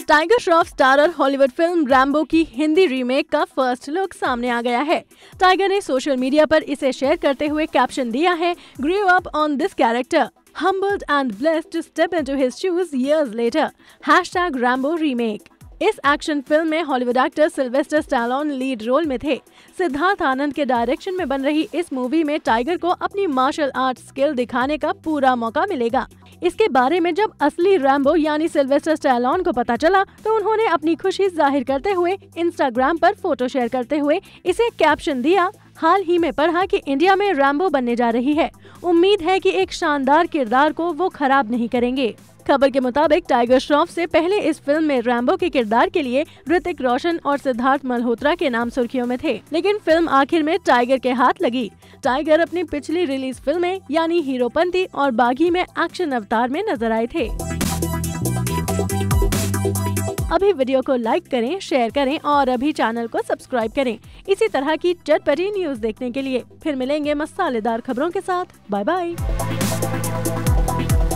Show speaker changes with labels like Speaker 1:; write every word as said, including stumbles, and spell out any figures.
Speaker 1: Tiger Shroff starrer Hollywood film Rambo की Hindi remake का first look सामने आ गया है। टाइगर ने सोशल मीडिया पर इसे शेयर करते हुए कैप्शन दिया है, grew up on this character, humbled and blessed to step into his shoes years later. Hashtag Rambo remake. इस एक्शन फिल्म में Hollywood actor Sylvester Stallone lead role में थे। सिद्धार्थ आनंद के डायरेक्शन में बन रही इस मूवी में टाइगर को अपनी मार्शल आर्ट स्किल दिखाने का पूरा मौका मिलेगा। इसके बारे में जब असली रैम्बो यानी सिल्वेस्टर स्टैलोन को पता चला तो उन्होंने अपनी खुशी जाहिर करते हुए इंस्टाग्राम पर फोटो शेयर करते हुए इसे कैप्शन दिया, हाल ही में पढ़ा कि इंडिया में रैम्बो बनने जा रही है। उम्मीद है कि एक शानदार किरदार को वो खराब नहीं करेंगे। खबर के मुताबिक टाइगर श्रॉफ से पहले इस फिल्म में रैम्बो के किरदार के लिए ऋतिक रोशन और सिद्धार्थ मल्होत्रा के नाम सुर्खियों में थे, लेकिन फिल्म आखिर में टाइगर के हाथ लगी। टाइगर अपनी पिछली रिलीज फिल्में यानी हीरोपंती और बागी में एक्शन अवतार में नजर आए थे। अभी वीडियो को लाइक करें, शेयर करें और अभी चैनल को सब्सक्राइब करें इसी तरह की चटपटी न्यूज देखने के लिए। फिर मिलेंगे मसालेदार खबरों के साथ। Bye bye.